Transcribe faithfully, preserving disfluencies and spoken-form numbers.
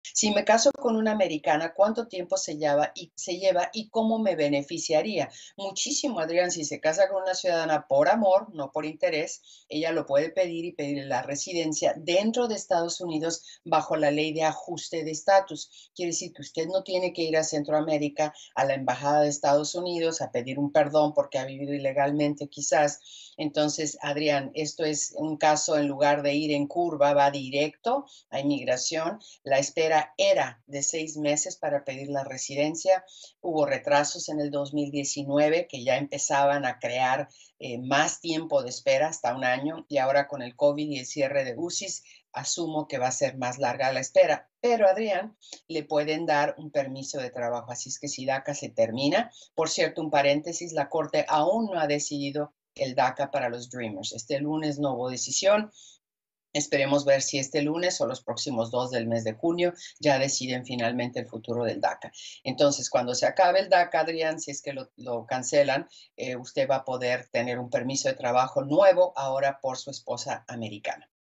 Si me caso con una americana, ¿cuánto tiempo se lleva y se lleva y cómo me beneficiaría? Muchísimo, Adrián, si se casa con una ciudadana por amor, no por interés, ella lo puede pedir y pedir la residencia dentro de Estados Unidos bajo la ley de ajuste de estatus. Quiere decir que usted no tiene que ir a Centroamérica, a la embajada de Estados Unidos, a pedir un perdón porque ha vivido ilegalmente quizás. Entonces, Adrián, esto es un caso, en lugar de ir en curva, va directo a inmigración. La espera era de seis meses para pedir la residencia. Hubo retrasos en el dos mil diecinueve que ya empezaban a crear eh, más tiempo de espera, hasta un año, y ahora con el COVID y el cierre de U C I s, asumo que va a ser más larga la espera. Pero, Adrián, le pueden dar un permiso de trabajo. Así es que si DACA se termina, por cierto, un paréntesis, la Corte aún no ha decidido el DACA para los Dreamers. Este lunes no hubo decisión. Esperemos ver si este lunes o los próximos dos del mes de junio ya deciden finalmente el futuro del DACA. Entonces, cuando se acabe el DACA, Adrián, si es que lo, lo cancelan, eh, usted va a poder tener un permiso de trabajo nuevo ahora por su esposa americana.